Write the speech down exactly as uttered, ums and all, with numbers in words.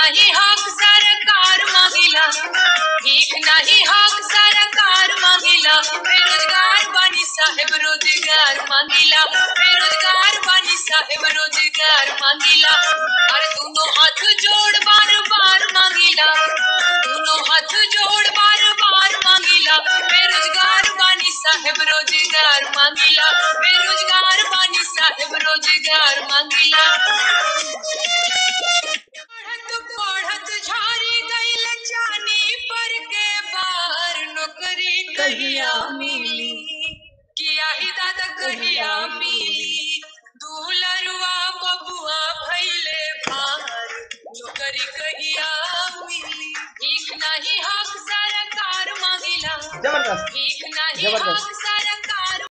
नहीं हक सरकार मांगिला, भीख नहीं हक सरकार मांगिला, बेरोजगार बानी साहेब रोजगार मांगिला, बेरोजगार बानी साहेब रोजगार मांगिला। अरे दोनों हाथ जोड़ बार बार मांगिला, दोनों हाथ जोड़ बार बार मांगिला, बेरोजगार बानी साहेब रोजगार मांगिला, बेरोजगार बानी साहेब रोजगार मांगिला। पढ़त पढ़त झाड़ी गइल जानी पर के बार नौकरी कहिया मिली, किया ही दादा कहिया मिली, दूलरुआ बबुआ भइले भार नौकरी कहिया मिली। भीख नहीं हक सरकार मांगिला, भीख नहीं हक